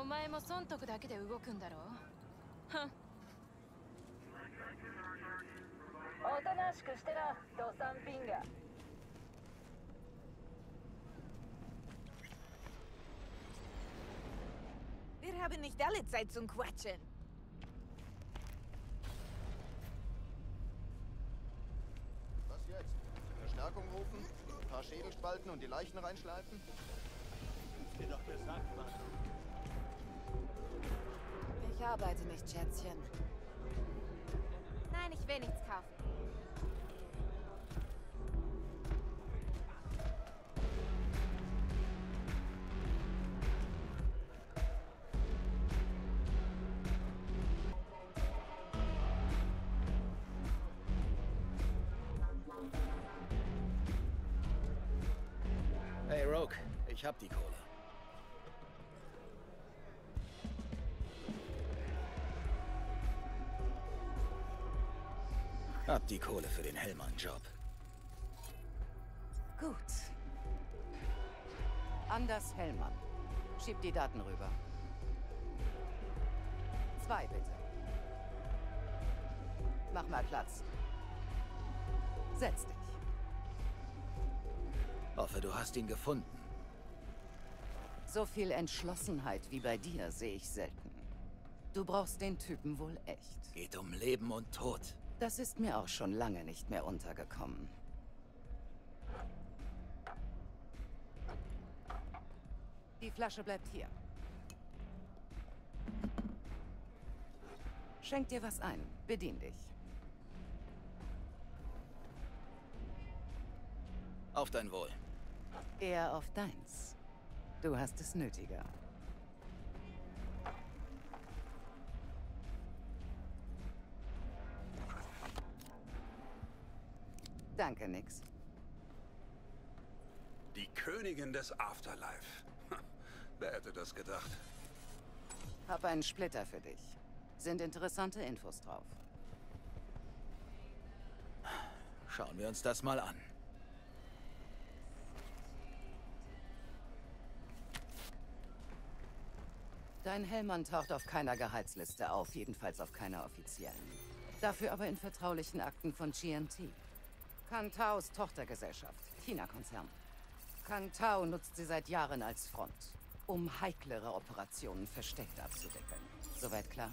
前も損得だけで動くんだろはん。 おとなしくしてな、ドサンピンガ。 Wir haben nicht alle Zeit zum Quatschen. Was jetzt? Verstärkung rufen? Ein paar Schädelspalten und die Leichen reinschleifen? Dir doch gesagt, Mann. Ich arbeite nicht, Schätzchen. Nein, ich will nichts kaufen. Hey Rogue, ich hab die Kohle. Hab die Kohle für den Hellmann-Job. Gut. Anders Hellmann. Schieb die Daten rüber. 2 bitte. Mach mal Platz. Setz dich. Hoffe, du hast ihn gefunden. So viel Entschlossenheit wie bei dir sehe ich selten. Du brauchst den Typen wohl echt. Geht um Leben und Tod. Das ist mir auch schon lange nicht mehr untergekommen. Die Flasche bleibt hier. Schenk dir was ein. Bedien dich. Auf dein Wohl. Eher auf deins. Du hast es nötiger. Danke, Nix. Die Königin des Afterlife. Wer hätte das gedacht? Hab einen Splitter für dich. Sind interessante Infos drauf. Schauen wir uns das mal an. Dein Hellmann taucht auf keiner Gehaltsliste auf, jedenfalls auf keiner offiziellen. Dafür aber in vertraulichen Akten von GMT. Kang-Taos Tochtergesellschaft, China-Konzern. Kang-Tao nutzt sie seit Jahren als Front, um heiklere Operationen versteckt abzuwickeln. Soweit klar?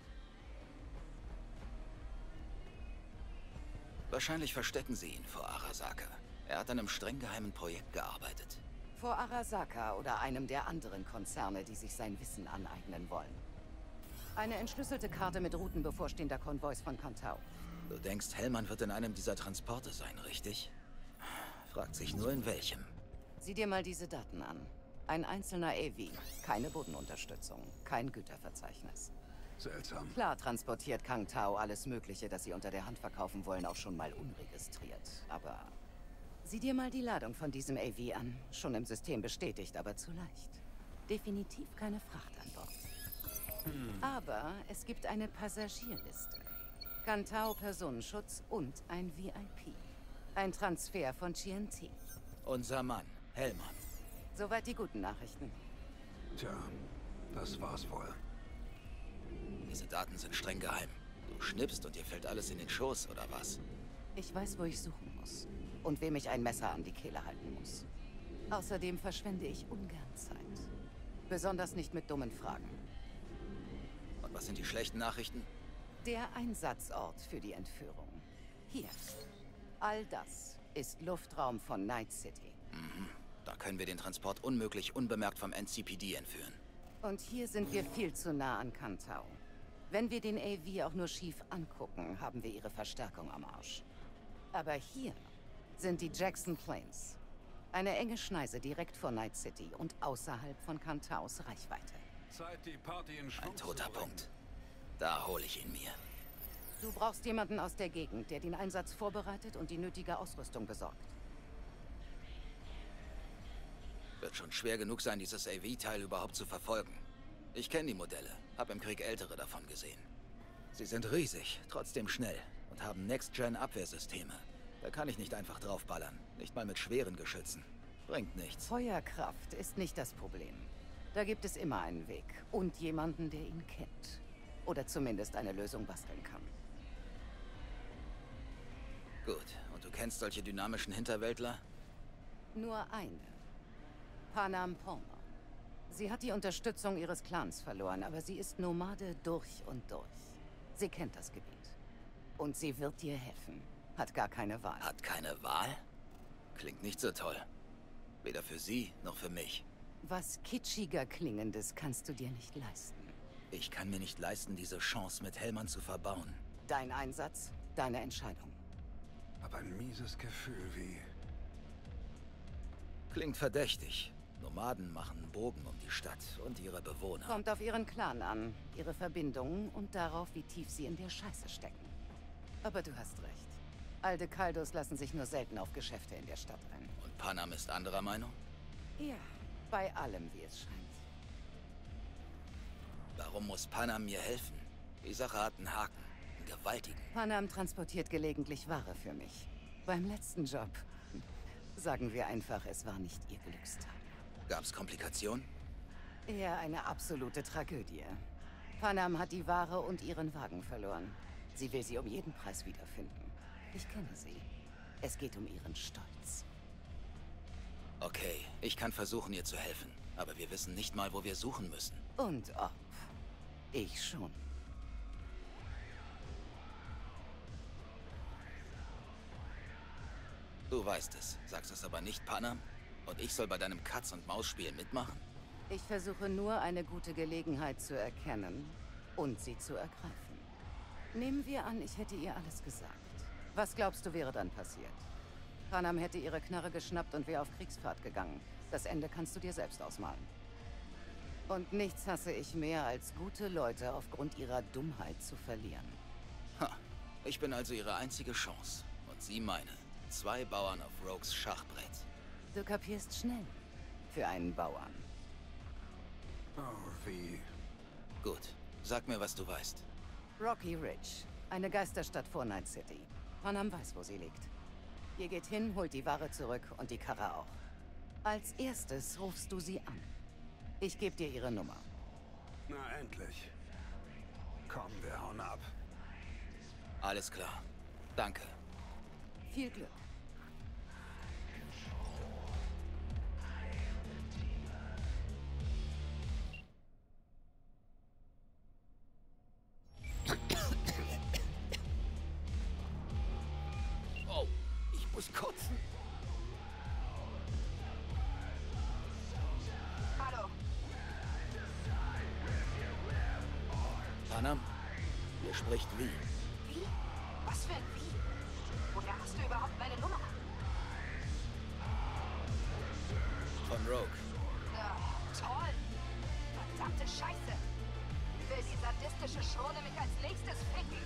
Wahrscheinlich verstecken sie ihn vor Arasaka. Er hat an einem streng geheimen Projekt gearbeitet. Vor Arasaka oder einem der anderen Konzerne, die sich sein Wissen aneignen wollen. Eine entschlüsselte Karte mit Routen bevorstehender Konvois von Kang-Tao. Du denkst, Hellmann wird in einem dieser Transporte sein, richtig? Fragt sich nur in welchem. Sieh dir mal diese Daten an. Ein einzelner AV, keine Bodenunterstützung, kein Güterverzeichnis. Seltsam. Klar transportiert Kang-Tao alles Mögliche, das sie unter der Hand verkaufen wollen, auch schon mal unregistriert. Aber sieh dir mal die Ladung von diesem AV an. Schon im System bestätigt, aber zu leicht. Definitiv keine Fracht an Bord. Aber es gibt eine Passagierliste. Kang-Tao Personenschutz und ein VIP. Ein Transfer von GMT. Unser Mann, Hellmann. Soweit die guten Nachrichten. Tja, das war's wohl. Diese Daten sind streng geheim. Du schnippst und dir fällt alles in den Schoß, oder was? Ich weiß, wo ich suchen muss. Und wem ich ein Messer an die Kehle halten muss. Außerdem verschwende ich ungern Zeit. Besonders nicht mit dummen Fragen. Und was sind die schlechten Nachrichten? Der Einsatzort für die Entführung. Hier. All das ist Luftraum von Night City. Mhm. Da können wir den Transport unmöglich unbemerkt vom NCPD entführen. Und hier sind wir viel zu nah an Kang-Tao. Wenn wir den AV auch nur schief angucken, haben wir ihre Verstärkung am Arsch. Aber hier sind die Jackson Plains. Eine enge Schneise direkt vor Night City und außerhalb von Kang-Taos Reichweite. Zeit, die Party in Schwung Ein toter zu bringen. Punkt. Da hole ich ihn mir. Du brauchst jemanden aus der Gegend, der den Einsatz vorbereitet und die nötige Ausrüstung besorgt. Wird schon schwer genug sein, dieses AV-Teil überhaupt zu verfolgen. Ich kenne die Modelle, hab im Krieg ältere davon gesehen. Sie sind riesig, trotzdem schnell und haben Next-Gen-Abwehrsysteme. Da kann ich nicht einfach draufballern, nicht mal mit schweren Geschützen. Bringt nichts. Feuerkraft ist nicht das Problem. Da gibt es immer einen Weg. Und jemanden, der ihn kennt. Oder zumindest eine Lösung basteln kann. Gut. Und du kennst solche dynamischen Hinterwäldler? Nur eine. Panam Palmer. Sie hat die Unterstützung ihres Clans verloren, aber sie ist Nomade durch und durch. Sie kennt das Gebiet. Und sie wird dir helfen. Hat gar keine Wahl. Hat keine Wahl? Klingt nicht so toll. Weder für sie noch für mich. Was kitschiger Klingendes kannst du dir nicht leisten. Ich kann mir nicht leisten, diese Chance mit Hellmann zu verbauen. Dein Einsatz, deine Entscheidung. Hab ein mieses Gefühl wie... Klingt verdächtig. Nomaden machen einen Bogen um die Stadt und ihre Bewohner. Kommt auf ihren Clan an, ihre Verbindungen und darauf, wie tief sie in der Scheiße stecken. Aber du hast recht. Alte Kaldos lassen sich nur selten auf Geschäfte in der Stadt ein. Und Panam ist anderer Meinung? Ja, bei allem, wie es scheint. Warum muss Panam mir helfen? Die Sache hat einen Haken. Einen gewaltigen. Panam transportiert gelegentlich Ware für mich. Beim letzten Job. Sagen wir einfach, es war nicht ihr Glückstag. Gab's Komplikationen? Eher eine absolute Tragödie. Panam hat die Ware und ihren Wagen verloren. Sie will sie um jeden Preis wiederfinden. Ich kenne sie. Es geht um ihren Stolz. Okay, ich kann versuchen, ihr zu helfen. Aber wir wissen nicht mal, wo wir suchen müssen. Und ob. Ich schon. Du weißt es. Sagst es aber nicht Panam? Und ich soll bei deinem Katz-und-Maus-Spiel mitmachen? Ich versuche nur, eine gute Gelegenheit zu erkennen und sie zu ergreifen. Nehmen wir an, ich hätte ihr alles gesagt. Was glaubst du, wäre dann passiert? Panam hätte ihre Knarre geschnappt und wäre auf Kriegsfahrt gegangen. Das Ende kannst du dir selbst ausmalen. Und nichts hasse ich mehr, als gute Leute aufgrund ihrer Dummheit zu verlieren. Ha, ich bin also ihre einzige Chance. Und sie meine. 2 Bauern auf Rogues Schachbrett. Du kapierst schnell. Für einen Bauern. Oh, wie... Gut, sag mir, was du weißt. Rocky Ridge. Eine Geisterstadt vor Night City. Panam weiß, wo sie liegt. Ihr geht hin, holt die Ware zurück und die Karre auch. Als erstes rufst du sie an. Ich gebe dir ihre Nummer. Na, endlich. Komm, wir hauen ab. Alles klar. Danke. Viel Glück. Oh, ich muss kotzen. Hallo. Panam, hier spricht Wie. Wie? Was für ein Wie? Woher hast du überhaupt meine Nummer? Von Rogue. Ja, toll. Verdammte Scheiße. Will die sadistische Schrone mich als nächstes ficken?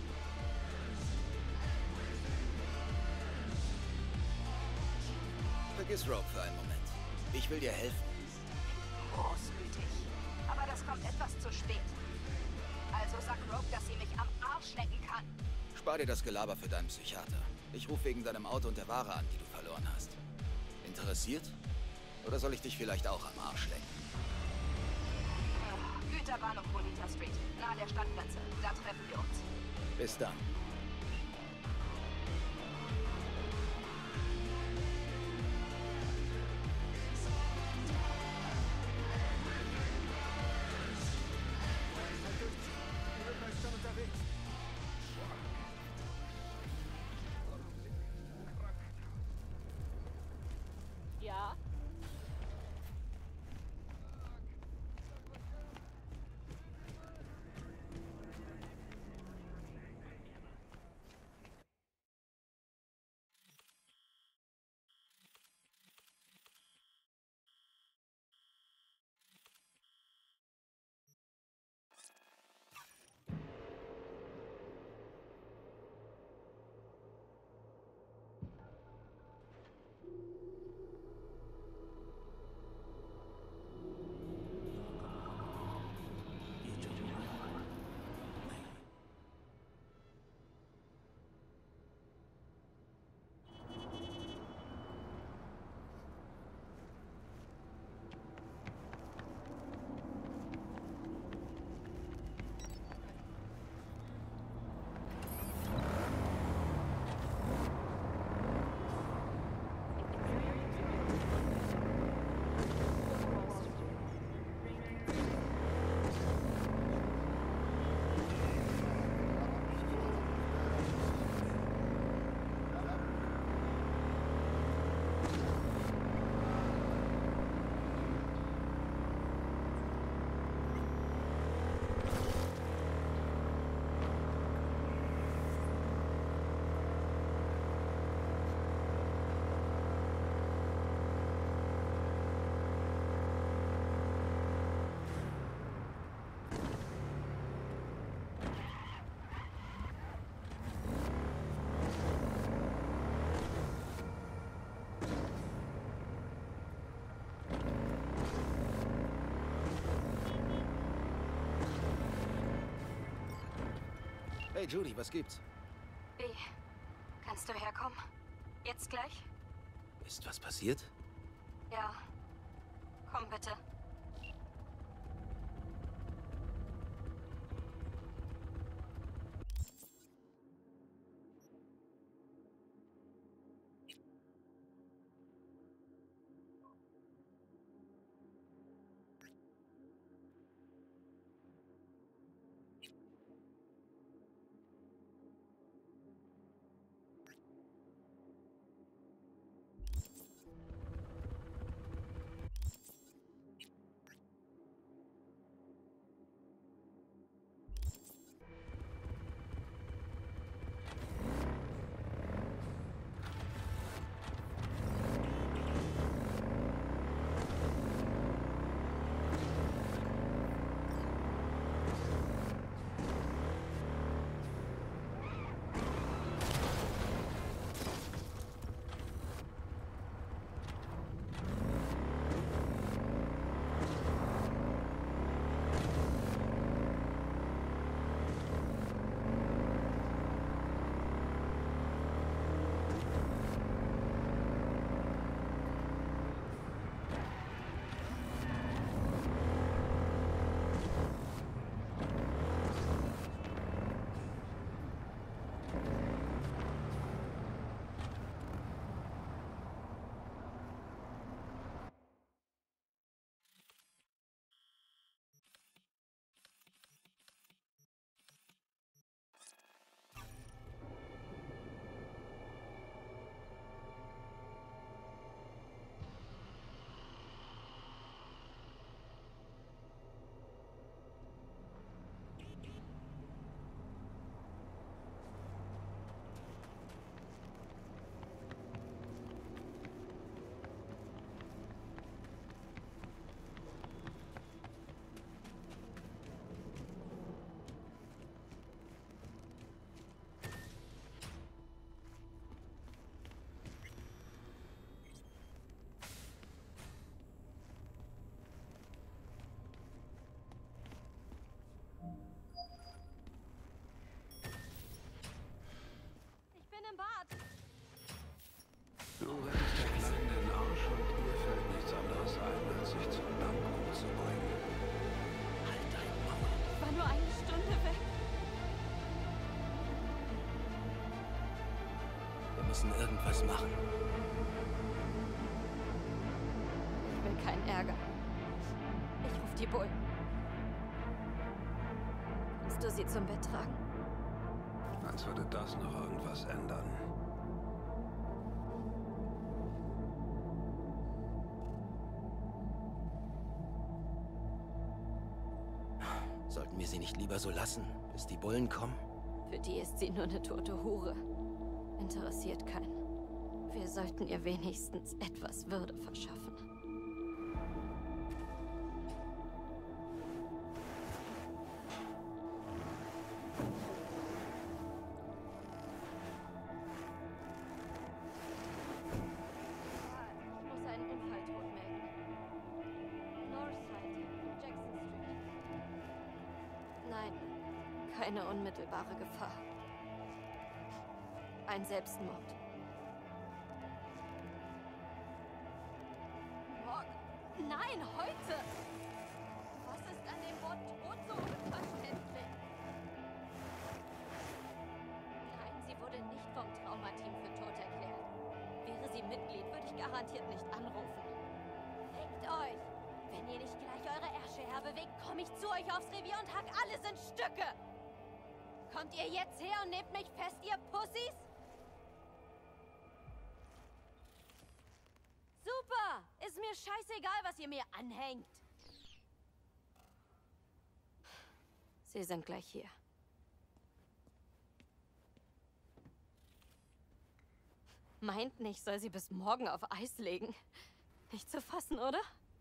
Vergiss Rogue für einen Moment. Ich will dir helfen. Großmütig. Aber das kommt etwas zu spät. Also sag Rogue, dass sie mich am Arsch lecken kann. Spar dir das Gelaber für deinen Psychiater. Ich rufe wegen deinem Auto und der Ware an, die du verloren hast. Interessiert? Oder soll ich dich vielleicht auch am Arsch lecken? Güterbahnhof Bonita Street, nahe der Stadtgrenze. Da treffen wir uns. Bis dann. Ja? Hey Judy, was gibt's? B, kannst du herkommen? Jetzt gleich? Ist was passiert? Ja. Komm bitte. Im Bad. Du rettest der Kleinen den Arsch und ihr fällt nichts anderes ein, als sich zum Dank umzubringen. Halt dein Maul. Ich war nur eine Stunde weg. Wir müssen irgendwas machen. Ich will keinen Ärger. Ich ruf die Bullen. Kannst du sie zum Bett tragen? Als würde das noch irgendwas ändern. Sollten wir sie nicht lieber so lassen, bis die Bullen kommen? Für die ist sie nur eine tote Hure. Interessiert keinen. Wir sollten ihr wenigstens etwas Würde verschaffen. Keine unmittelbare Gefahr. Ein Selbstmord. Morgen? Nein, heute! Was ist an dem Wort tot so unverständlich? Nein, sie wurde nicht vom Traumateam für tot erklärt. Wäre sie Mitglied, würde ich garantiert nicht anrufen. Fickt euch! Wenn ihr nicht gleich eure Ärsche herbewegt, komme ich zu euch aufs Revier und hack alles in Stücke! Kommt ihr jetzt her und nehmt mich fest, ihr Pussys? Super! Ist mir scheißegal, was ihr mir anhängt. Sie sind gleich hier. Meint nicht, soll sie bis morgen auf Eis legen. Nicht zu fassen, oder?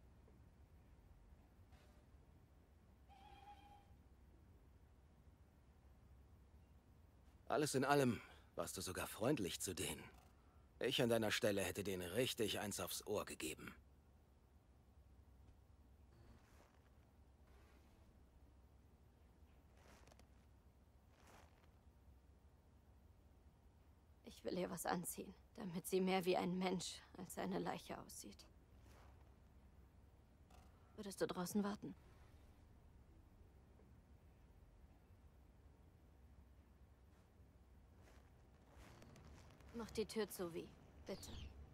Alles in allem warst du sogar freundlich zu denen. Ich an deiner Stelle hätte denen richtig eins aufs Ohr gegeben. Ich will ihr was anziehen, damit sie mehr wie ein Mensch als eine Leiche aussieht. Würdest du draußen warten? Mach die Tür zu, wie. Bitte.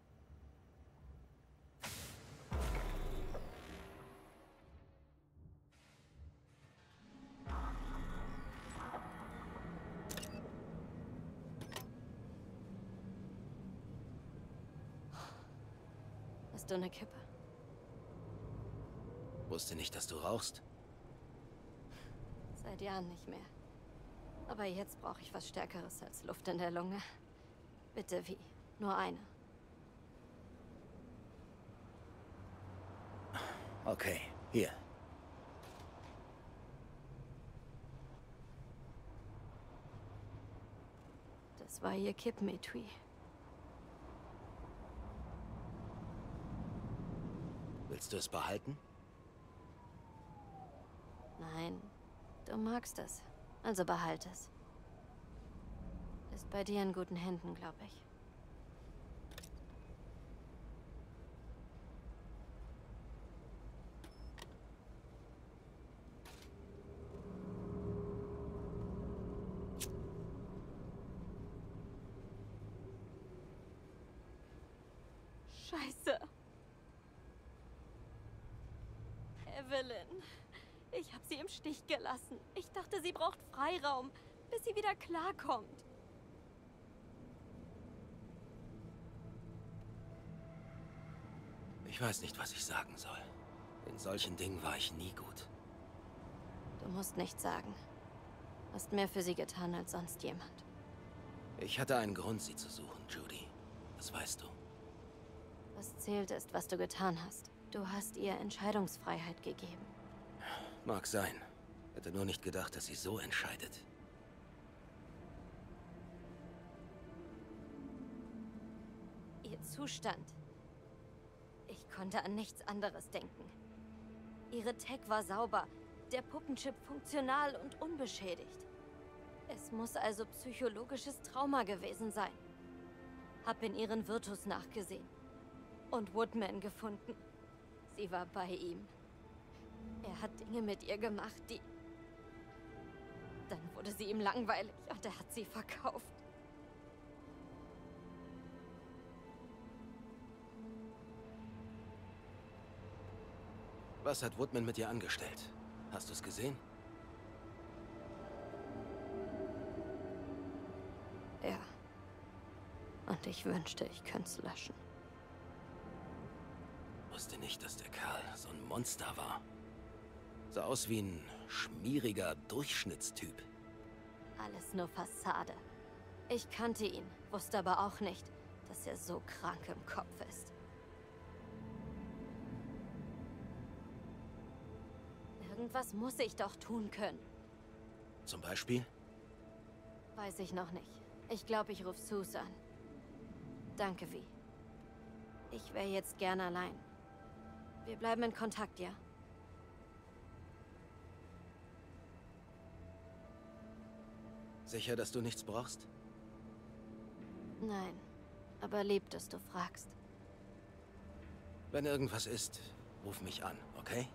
Hast du eine Kippe? Wusste nicht, dass du rauchst. Seit Jahren nicht mehr. Aber jetzt brauche ich was Stärkeres als Luft in der Lunge. Bitte, wie? Nur eine. Okay, hier. Das war ihr Kippmetui. Willst du es behalten? Nein, du magst es. Also behalt es. Ist bei dir in guten Händen, glaube ich. Scheiße. Evelyn. Ich habe sie im Stich gelassen. Ich dachte, sie braucht Freiraum, bis sie wieder klarkommt. Ich weiß nicht, was ich sagen soll. In solchen Dingen war ich nie gut. Du musst nichts sagen. Hast mehr für sie getan als sonst jemand. Ich hatte einen Grund, sie zu suchen, Judy. Das weißt du. Was zählt ist, was du getan hast. Du hast ihr Entscheidungsfreiheit gegeben. Mag sein. Hätte nur nicht gedacht, dass sie so entscheidet. Ihr Zustand. Ich konnte an nichts anderes denken. Ihre Tech war sauber, der Puppenchip funktional und unbeschädigt. Es muss also psychologisches Trauma gewesen sein. Hab in ihren Virtus nachgesehen. Und Woodman gefunden. Sie war bei ihm. Er hat Dinge mit ihr gemacht, die... Dann wurde sie ihm langweilig und er hat sie verkauft. Was hat Woodman mit dir angestellt? Hast du es gesehen? Ja. Und ich wünschte, ich könnte es löschen. Wusste nicht, dass der Kerl so ein Monster war. Sah aus wie ein schmieriger Durchschnittstyp. Alles nur Fassade. Ich kannte ihn, wusste aber auch nicht, dass er so krank im Kopf ist. Irgendwas muss ich doch tun können. Zum Beispiel? Weiß ich noch nicht. Ich glaube, ich rufe Sus an. Danke, Vi. Ich wäre jetzt gern allein. Wir bleiben in Kontakt, ja? Sicher, dass du nichts brauchst? Nein, aber lieb, dass du fragst. Wenn irgendwas ist, ruf mich an, okay?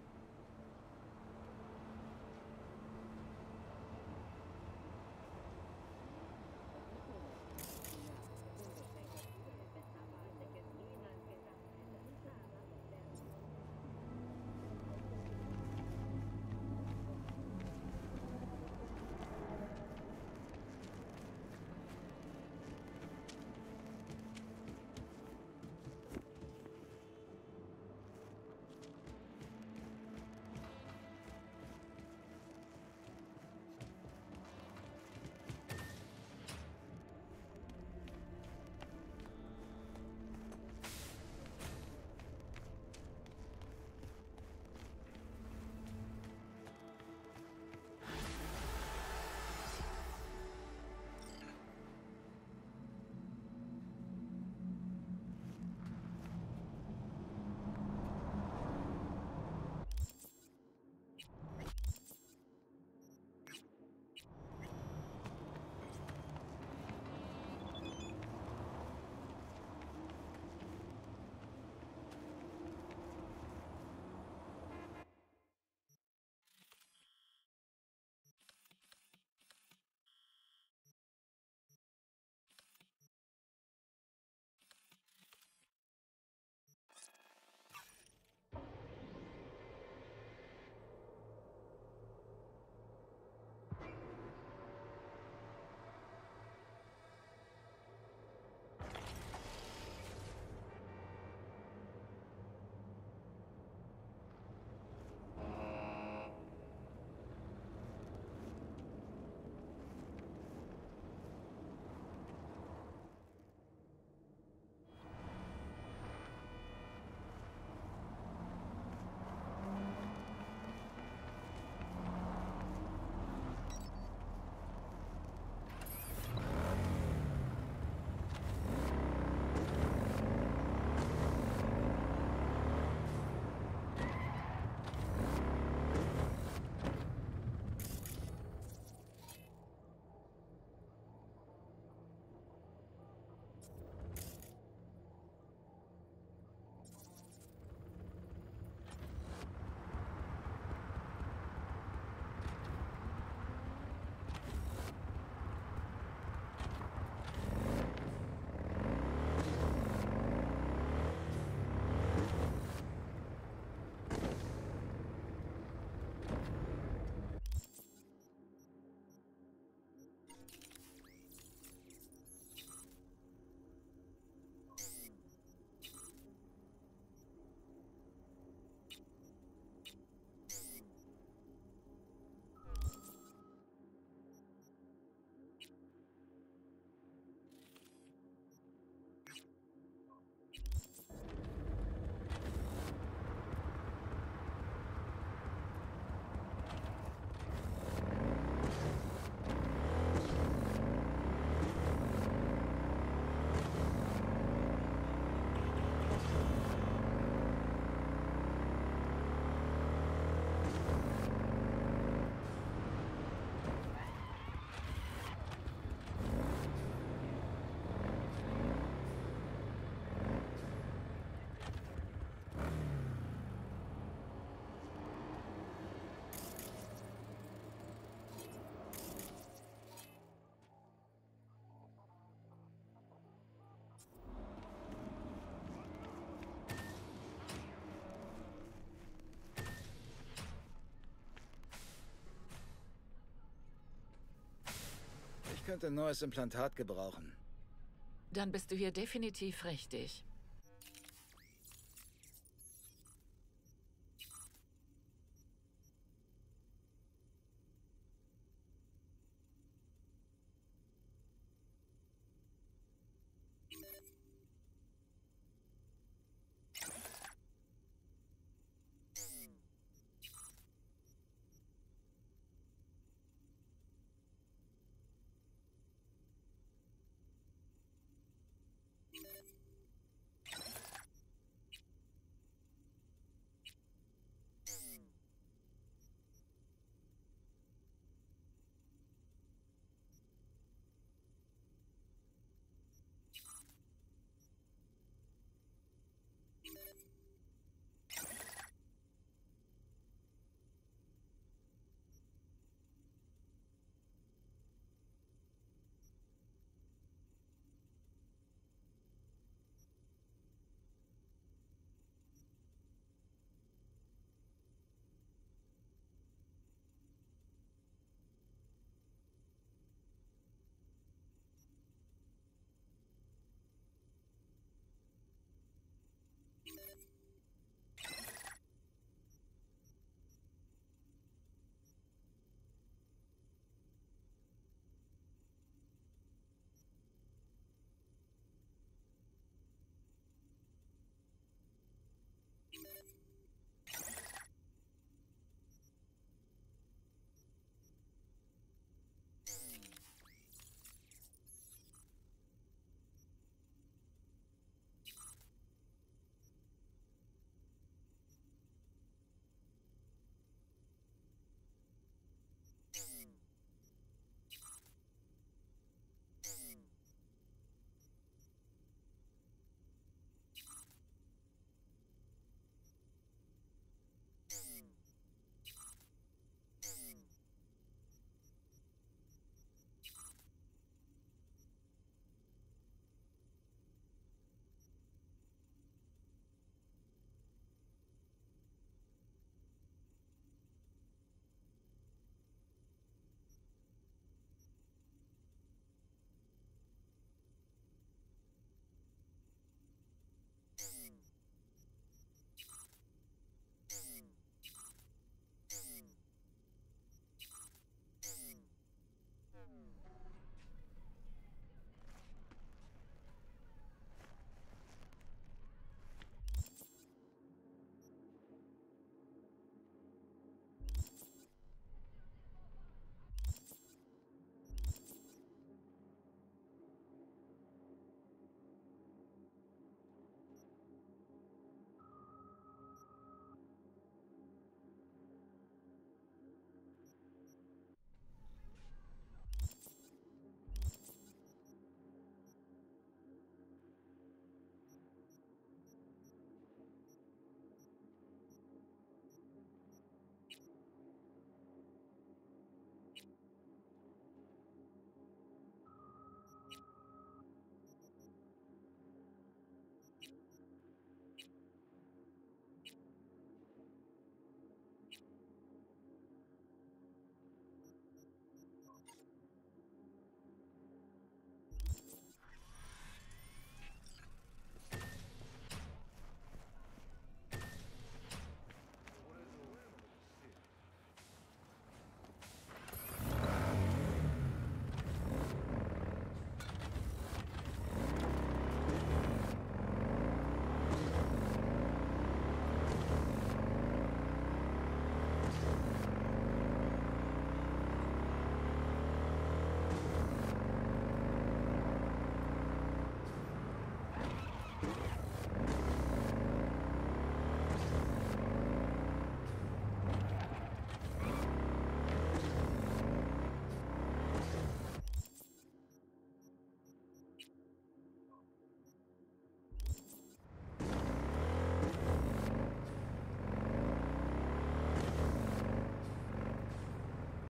könnte ein neues Implantat gebrauchen. Dann bist du hier definitiv richtig.